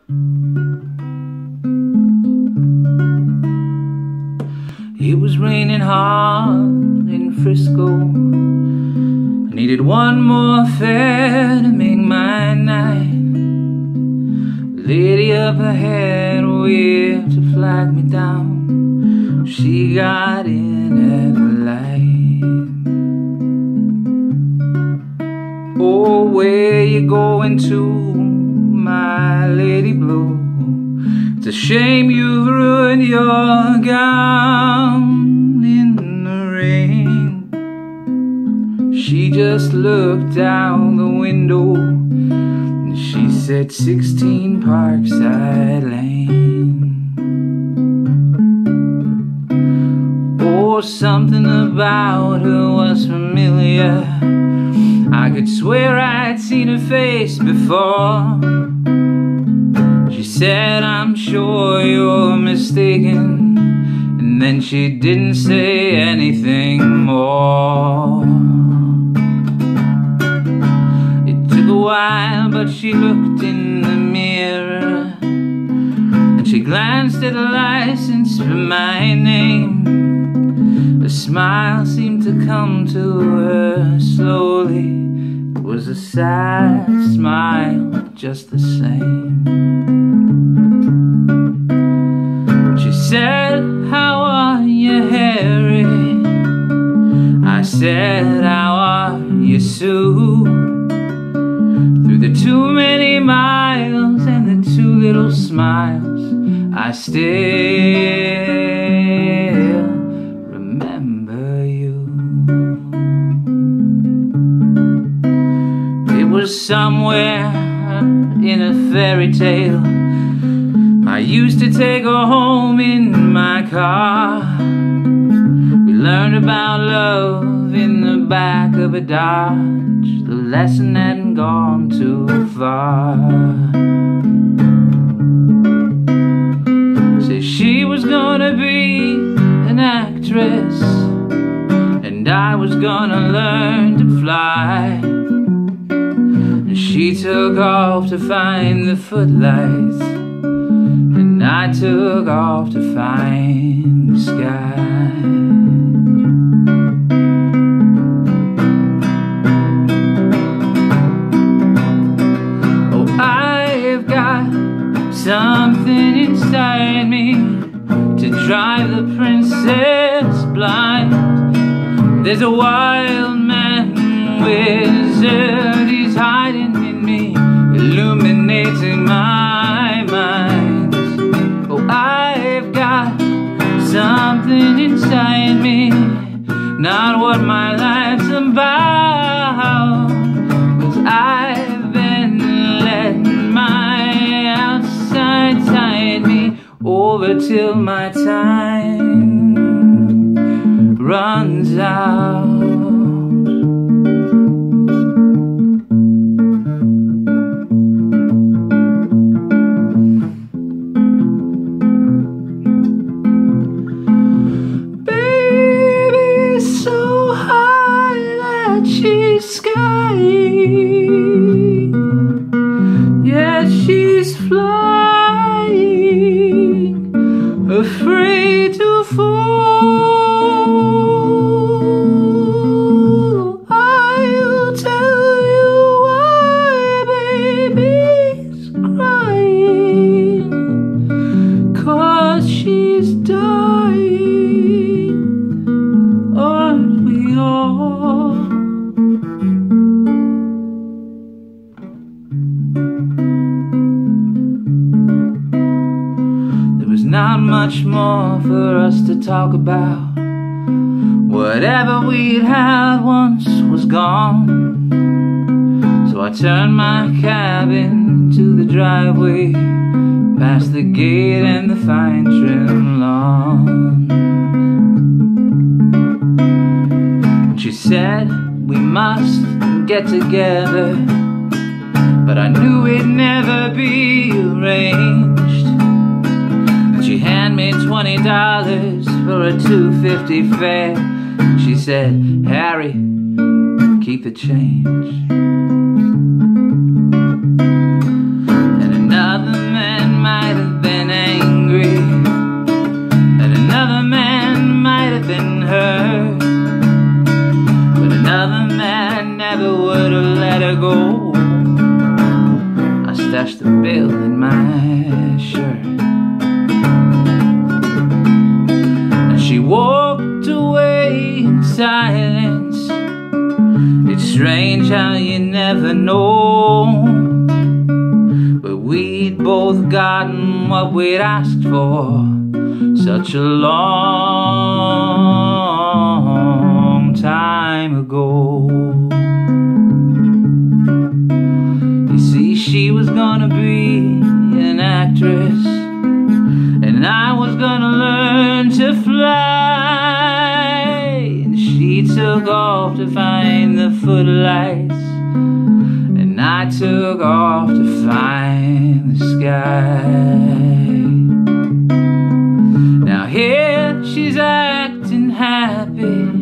It was raining hard in Frisco. I needed one more fare to make my night. The lady up ahead waved to flag me down. She got in at the light. Oh, where you going to, my lady blue? It's a shame you've ruined your gown in the rain. She just looked out the window and she said 16 Parkside Lane. Oh, something about her was familiar. I could swear I'd seen her face before. She said, I'm sure you're mistaken, and then she didn't say anything more. It took a while, but she looked in the mirror, and she glanced at a license for my name. A smile seemed to come to her slowly. It was a sad smile, but just the same. She said, how are you, Harry? I said, how are you, Sue? Through the too many miles and the too little smiles, I still remember you. It was somewhere in a fairy tale. I used to take her home in my car. We learned about love in the back of a Dodge. The lesson hadn't gone too far. Said she was gonna be an actress, and I was gonna learn to fly. And she took off to find the footlights, and I took off to find the sky. Oh, I've got something inside me to drive the princess blind. There's a wild man wizard, he's hiding in me, illuminating my mind. I've got something inside me, not what my life's about. 'Cause I've been letting my outside tide me over till my time runs out. Yeah, she's flying, afraid to fall. I'll tell you why baby's crying, 'cause she's dying, aren't we all? Not much more for us to talk about. Whatever we'd had once was gone. So I turned my cab into the driveway, past the gate and the fine trim lawn. She said we must get together, but I knew it'd never be arranged. She handed me $20 for a $2.50 fare. She said, Harry, keep the change. And another man slashed the bill in my shirt. And she walked away in silence. It's strange how you never know, but we'd both gotten what we'd asked for such a long time ago. You see, she was gonna be an actress, and I was gonna learn to fly. And she took off to find the footlights, and I took off to find the sky. Now here she's acting happy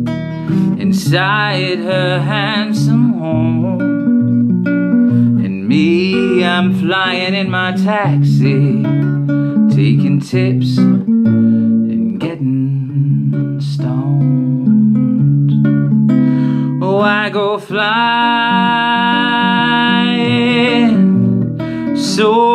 inside her handsome home, and me, I'm flying in my taxi, taking tips and getting stoned. Oh, I go flying so